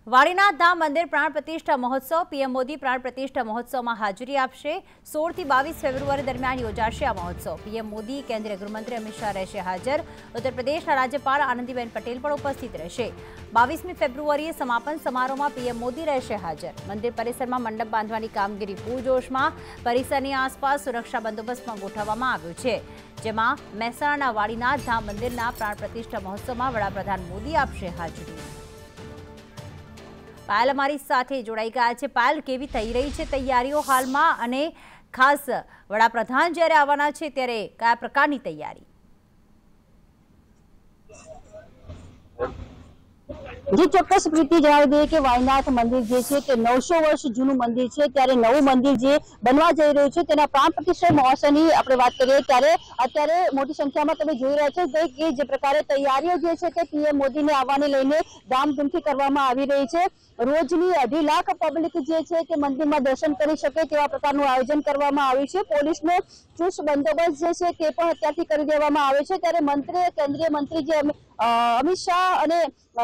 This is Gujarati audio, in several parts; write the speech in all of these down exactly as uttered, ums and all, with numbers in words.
વાડીનાથ ધામ મંદિર પ્રાણ પ્રતિષ્ઠા મહોત્સવ પીએમ મોદી પ્રાણ પ્રતિષ્ઠા મહોત્સવમાં હાજરી આપશે। સોળ થી બાવીસ ફેબ્રુઆરી દરમિયાન યોજાશે આ મહોત્સવ। પીએમ મોદી, કેન્દ્રીય ગૃહમંત્રી અમિત શાહ રહેશે હાજર। ઉત્તર પ્રદેશના રાજ્યપાલ આનંદીબેન પટેલ પણ ઉપસ્થિત રહેશે। બાવીસમી ફેબ્રુઆરીએ સમાપન સમારોહમાં પીએમ મોદી રહેશે હાજર। મંદિર પરિસરમાં મંડપ બાંધવાની કામગીરી પૂરજોશમાં। પરિસરની આસપાસ સુરક્ષા બંદોબસ્તમાં ગોઠવવામાં આવ્યો છે, જેમાં મહેસાણાના વાડીનાથ ધામ મંદિરના પ્રાણ પ્રતિષ્ઠા મહોત્સવમાં વડાપ્રધાન મોદી આપશે હાજરી। પાયલ અમારી સાથે જોડાઈ ગયા છે। પાયલ, કેવી થઈ રહી છે તૈયારીઓ હાલમાં, અને ખાસ વડાપ્રધાન જ્યારે આવવાના છે ત્યારે કયા પ્રકારની તૈયારી? जी ચોક્કસ પ્રીતિ, જણાવી દઈએ કે વાડીનાથ મંદિર જે છે તે નવસો વર્ષ જૂનું મંદિર છે, ત્યારે નવું મંદિર જે બનવા જઈ રહ્યું છે તેના પ્રાણ પ્રતિષ્ઠા મહોત્સવની આપણે વાત કરીએ ત્યારે અત્યારે મોટી સંખ્યામાં તમે જોઈ રહ્યા છો કે જે પ્રકારે તૈયારીઓ જે છે તે પીએમ મોદીને આવવાને લઈને ધામધૂમથી કરવામાં આવી રહી છે। રોજની અઢી લાખ પબ્લિક જે છે તે મંદિરમાં દર્શન કરી શકે તેવા પ્રકારનું આયોજન કરવામાં આવ્યું છે। પોલીસનો ચુસ્ત બંદોબસ્ત જે છે તે પણ અત્યારથી કરી દેવામાં આવે છે। ત્યારે મંત્રી કેન્દ્રીય મંત્રી જે અમિત શાહ અને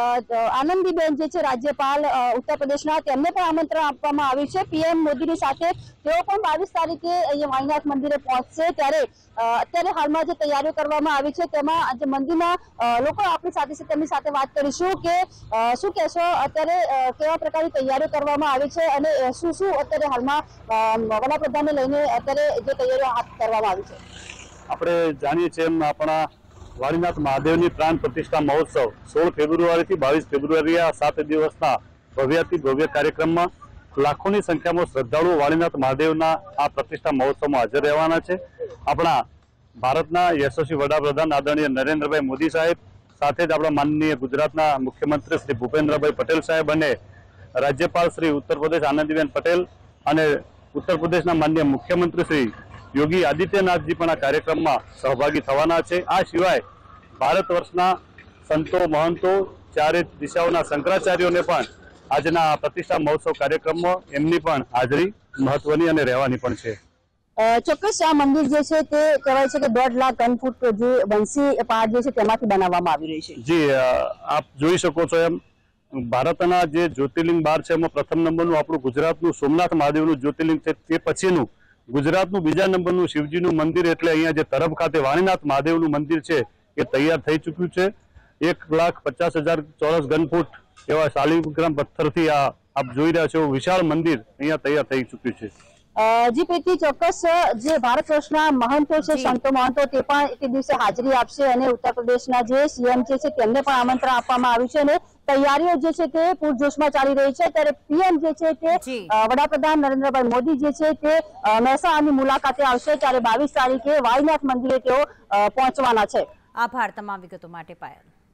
આનંદીબેન જે છે રાજ્યપાલ ઉત્તર પ્રદેશના, તેમને પણ આમંત્રણ આપવામાં આવ્યું છે। પીએમ મોદીની સાથે તેઓ પણ બાવીસ તારીખે અહીંયા વાડીનાથ મંદિરે પહોંચશે। ત્યારે અત્યારે હાલમાં જે તૈયારીઓ કરવામાં આવી છે તેમાં આજે મંદિરના લોકો આપણી સાથે છે, તેમની સાથે વાત કરીશું કે શું કહેશો, અત્યારે કેવા પ્રકારની તૈયારીઓ કરવામાં આવી છે અને શું શું અત્યારે હાલમાં વડાપ્રધાનને લઈને અત્યારે જે તૈયારીઓ હાથ કરવામાં આવી છે? આપણે જાણીએ છીએ એમ આપણા વાડીનાથ મહાદેવની પ્રાણ પ્રતિષ્ઠા મહોત્સવ સોળ ફેબ્રુઆરીથી બાવીસ ફેબ્રુઆરી આ સાત દિવસના ભવ્યાતિ ભવ્ય કાર્યક્રમમાં લાખોની સંખ્યામાં શ્રદ્ધાળુઓ વાડીનાથ મહાદેવના આ પ્રતિષ્ઠા મહોત્સવમાં હાજર રહેવાના છે। આપણા ભારતના યશસ્વી વડાપ્રધાન આદરણીય નરેન્દ્રભાઈ મોદી સાહેબ, સાથે જ આપણા માનનીય ગુજરાતના મુખ્યમંત્રી શ્રી ભૂપેન્દ્રભાઈ પટેલ સાહેબ અને રાજ્યપાલ શ્રી ઉત્તર પ્રદેશ આનંદીબેન પટેલ અને ઉત્તર પ્રદેશના માનનીય મુખ્યમંત્રી શ્રી યોગી આદિત્યનાથજી પણ આ કાર્યક્રમમાં સહભાગી થવાના છે। આ સિવાય ભારત વર્ષના સંતો, મહંતો, ચારે દિશાઓના શંકરાચાર્યોને પણ આજના આ પ્રતિષ્ઠા મહોત્સવ કાર્યક્રમમાં એમની પણ હાજરી મહત્વની અને રહેવાની પણ છે। ચોક્કસ આ મંદિર જે છે તે કહેવાય છે કે દોઢ લાખ ઘન ફૂટ જે બંસી પહાડ જે છે તેમાંથી બનાવવામાં આવી રહી છે। જી, આપ જોઈ શકો છો એમ ભારતના જે જ્યોતિર્લિંગ બાર છે એમાં પ્રથમ નંબરનું આપણું ગુજરાતનું સોમનાથ મહાદેવનું જ્યોતિર્લિંગ છે, તે પછીનું ગુજરાતનું બીજા નંબરનું શિવજીનું મંદિર એટલે અહીંયા જે તરફ ખાતે વાડીનાથ મહાદેવનું મંદિર છે એ તૈયાર થઈ ચૂક્યું છે। એક લાખ પચાસ હજાર ચોરસ ઘન ફૂટ એવા શાલિગ્રામ પથ્થરથી આ આપ જોઈ રહ્યા છો વિશાળ મંદિર અહીંયા તૈયાર થઈ ચૂક્યું છે। જી પ્રીતિ, ચોક્કસ જે ભારત વર્ષના મહંતો છે, સંતો મહંતો, તે પણ એક દિવસે હાજરી આપશે અને ઉત્તર પ્રદેશના જે સીએમ છે તેમને પણ આમંત્રણ આપવામાં આવ્યું છે અને તૈયારીઓ જે છે તે પૂરજોશમાં ચાલી રહી છે। ત્યારે પીએમ જે છે તે વડાપ્રધાન નરેન્દ્રભાઈ મોદી જે છે તે મહેસાણાની મુલાકાતે આવશે, ત્યારે બાવીસ તારીખે વાડીનાથ મંદિરે તેઓ પહોંચવાના છે। આભાર તમામ વિગતો માટે પાયલ।